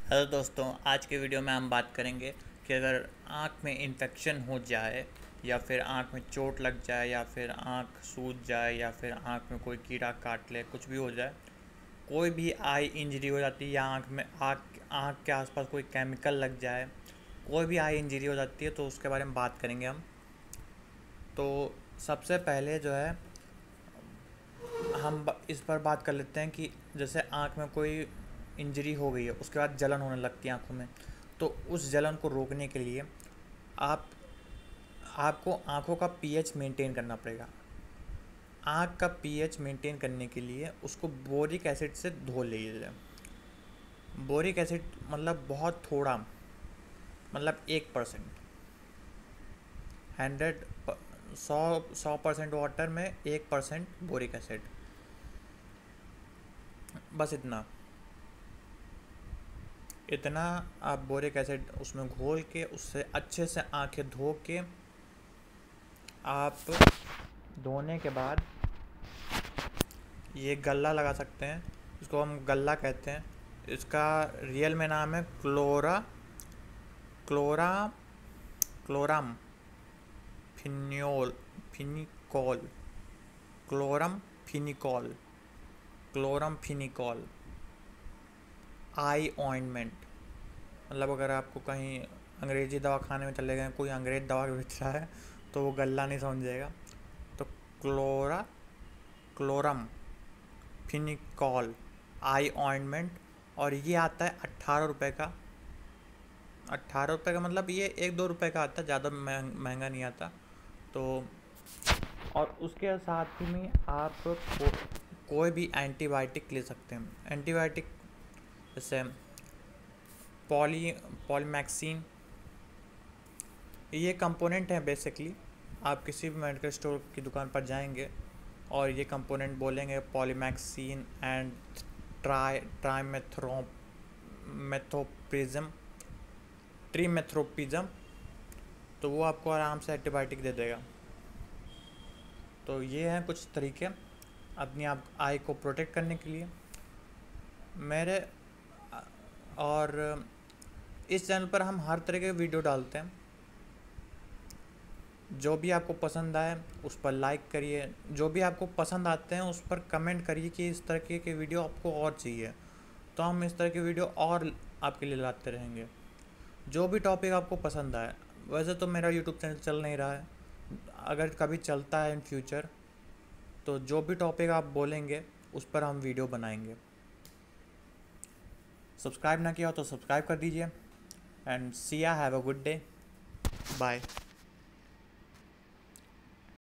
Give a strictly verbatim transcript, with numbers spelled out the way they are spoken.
Hello दोस्तों, आज के वीडियो में हम बात करेंगे कि अगर आँख में इन्फेक्शन हो जाए या फिर आँख में चोट लग जाए या फिर आँख सूज जाए या फिर आँख में कोई कीड़ा काट ले, कुछ भी हो जाए, कोई भी आई इंजरी हो जाती है या आँख में आँख आँख के आसपास कोई केमिकल लग जाए, कोई भी आई इंजरी हो जाती है तो उसके बारे में बात करेंगे हम। तो सबसे पहले जो है हम ब- इस पर बात कर लेते हैं कि जैसे आँख में कोई इंजरी हो गई है, उसके बाद जलन होने लगती है आँखों में। तो उस जलन को रोकने के लिए आप आपको आँखों का पीएच मेंटेन करना पड़ेगा। आँख का पीएच मेंटेन करने के लिए उसको बोरिक एसिड से धो लीजिए। बोरिक एसिड मतलब बहुत थोड़ा, मतलब एक परसेंट। हंड्रेड सौ सौ परसेंट वाटर में एक परसेंट बोरिक एसिड, बस इतना इतना आप बोरिक एसिड उसमें घोल के उससे अच्छे से आंखें धो के, आप धोने के बाद ये गल्ला लगा सकते हैं। इसको हम गल्ला कहते हैं। इसका रियल में नाम है क्लोरा क्लोरा क्लोराम फिन्योल फिनिकॉल क्लोरम फिनिकॉल क्लोरम फिनिकॉल आई ऑइंटमेंट। मतलब अगर आपको कहीं अंग्रेज़ी दवा खाने में चले गए, कोई अंग्रेज़ दवा बेच रहा है तो वो गल्ला नहीं समझेगा। तो क्लोरा क्लोरम फिनिकॉल आई ऑइंटमेंट, और ये आता है अट्ठारह रुपये का। अट्ठारह रुपये का मतलब ये एक दो रुपये का आता है, ज़्यादा महंगा नहीं आता। तो और उसके साथ ही में आप को, कोई भी एंटीबायोटिक ले सकते हैं। एंटीबायोटिक जैसे पॉली पॉलीमैक्सिन, ये कंपोनेंट है बेसिकली। आप किसी भी मेडिकल स्टोर की दुकान पर जाएंगे और ये कंपोनेंट बोलेंगे पॉलीमैक्सिन एंड ट्राई ट्राईमेथ्रो मेथोप्रिज्म ट्रीमेथ्रोपिज्म, तो वो आपको आराम से एंटीबायोटिक दे देगा। तो ये हैं कुछ तरीके अपनी आप आई को प्रोटेक्ट करने के लिए। मेरे और इस चैनल पर हम हर तरह के वीडियो डालते हैं। जो भी आपको पसंद आए उस पर लाइक करिए, जो भी आपको पसंद आते हैं उस पर कमेंट करिए कि इस तरह के वीडियो आपको और चाहिए, तो हम इस तरह के वीडियो और आपके लिए लाते रहेंगे। जो भी टॉपिक आपको पसंद आए। वैसे तो मेरा यूट्यूब चैनल चल नहीं रहा है, अगर कभी चलता है इन फ्यूचर तो जो भी टॉपिक आप बोलेंगे उस पर हम वीडियो बनाएंगे। सब्सक्राइब ना किया हो तो सब्सक्राइब कर दीजिए। And see ya, have a good day, bye.